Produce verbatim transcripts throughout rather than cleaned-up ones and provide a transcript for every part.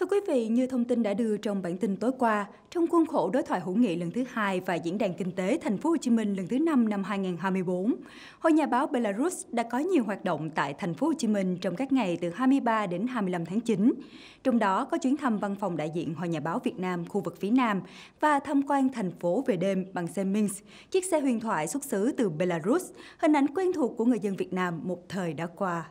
Thưa quý vị, như thông tin đã đưa trong bản tin tối qua, trong khuôn khổ đối thoại hữu nghị lần thứ hai và diễn đàn kinh tế Thành phố Hồ Chí Minh lần thứ năm năm hai nghìn không trăm hai mươi tư, Hội Nhà báo Belarus đã có nhiều hoạt động tại Thành phố Hồ Chí Minh trong các ngày từ hai mươi ba đến hai mươi lăm tháng chín. Trong đó có chuyến thăm văn phòng đại diện Hội Nhà báo Việt Nam khu vực phía Nam và tham quan thành phố về đêm bằng xe Minsk, chiếc xe huyền thoại xuất xứ từ Belarus, hình ảnh quen thuộc của người dân Việt Nam một thời đã qua.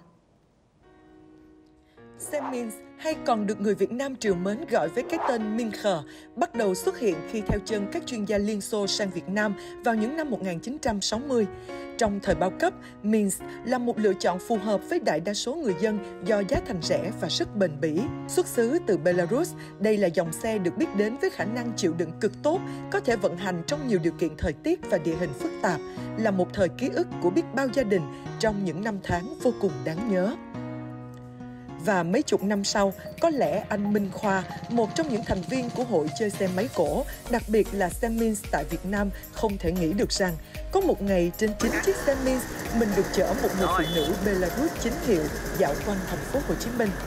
Xe Minsk, hay còn được người Việt Nam trìu mến gọi với cái tên Minsker, bắt đầu xuất hiện khi theo chân các chuyên gia Liên Xô sang Việt Nam vào những năm một nghìn chín trăm sáu mươi. Trong thời bao cấp, Minsk là một lựa chọn phù hợp với đại đa số người dân do giá thành rẻ và rất bền bỉ. Xuất xứ từ Belarus, đây là dòng xe được biết đến với khả năng chịu đựng cực tốt, có thể vận hành trong nhiều điều kiện thời tiết và địa hình phức tạp, là một thời ký ức của biết bao gia đình trong những năm tháng vô cùng đáng nhớ. Và mấy chục năm sau, có lẽ anh Minh Khoa, một trong những thành viên của hội chơi xe máy cổ, đặc biệt là xe Minsk tại Việt Nam, không thể nghĩ được rằng có một ngày trên chính chiếc xe Minsk, mình được chở một người phụ nữ Belarus chính hiệu dạo quanh thành phố Hồ Chí Minh.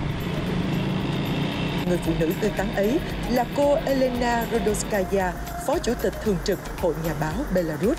Người phụ nữ tươi tắn ấy là cô Elena Rodolskaya, phó chủ tịch thường trực Hội Nhà báo Belarus.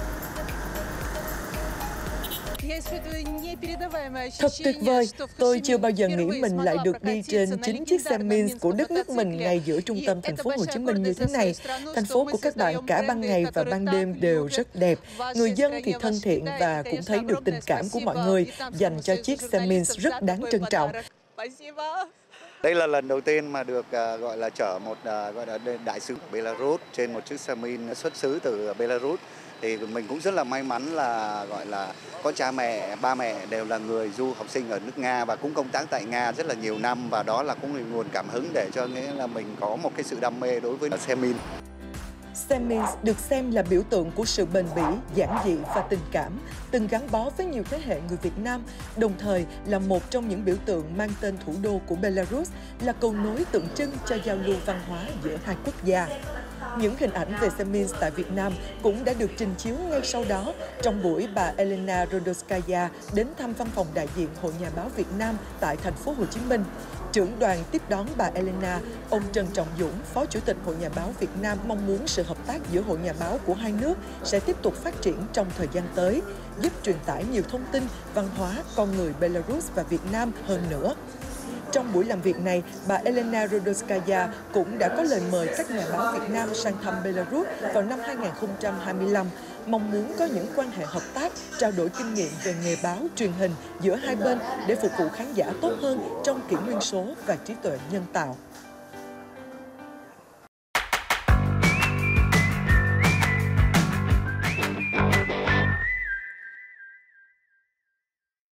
Thật tuyệt vời, tôi chưa bao giờ nghĩ mình lại được đi trên chính chiếc xe Minsk của đất nước mình ngay giữa trung tâm thành phố Hồ Chí Minh như thế này. Thành phố của các bạn cả ban ngày và ban đêm đều rất đẹp. Người dân thì thân thiện và cũng thấy được tình cảm của mọi người dành cho chiếc xe Minsk rất đáng trân trọng. Đây là lần đầu tiên mà được uh, gọi là chở một uh, gọi là đại sứ Belarus trên một chiếc xe Minsk xuất xứ từ Belarus. Thì mình cũng rất là may mắn là gọi là có cha mẹ, ba mẹ đều là người du học sinh ở nước Nga và cũng công tác tại Nga rất là nhiều năm, và đó là cũng là nguồn cảm hứng để cho nghĩa là mình có một cái sự đam mê đối với xe Minsk. Xe Minsk được xem là biểu tượng của sự bền bỉ, giản dị và tình cảm, từng gắn bó với nhiều thế hệ người Việt Nam, đồng thời là một trong những biểu tượng mang tên thủ đô của Belarus, là cầu nối tượng trưng cho giao lưu văn hóa giữa hai quốc gia. Những hình ảnh về xe Minsk tại Việt Nam cũng đã được trình chiếu ngay sau đó trong buổi bà Elena Rodolskaya đến thăm văn phòng đại diện Hội Nhà báo Việt Nam tại thành phố Hồ Chí Minh. Trưởng đoàn tiếp đón bà Elena, ông Trần Trọng Dũng, Phó Chủ tịch Hội Nhà báo Việt Nam mong muốn sự hợp tác giữa Hội Nhà báo của hai nước sẽ tiếp tục phát triển trong thời gian tới, giúp truyền tải nhiều thông tin, văn hóa, con người Belarus và Việt Nam hơn nữa. Trong buổi làm việc này, bà Elena Rodolskaya cũng đã có lời mời các nhà báo Việt Nam sang thăm Belarus vào năm hai nghìn không trăm hai mươi lăm, mong muốn có những quan hệ hợp tác, trao đổi kinh nghiệm về nghề báo, truyền hình giữa hai bên để phục vụ khán giả tốt hơn trong kỷ nguyên số và trí tuệ nhân tạo.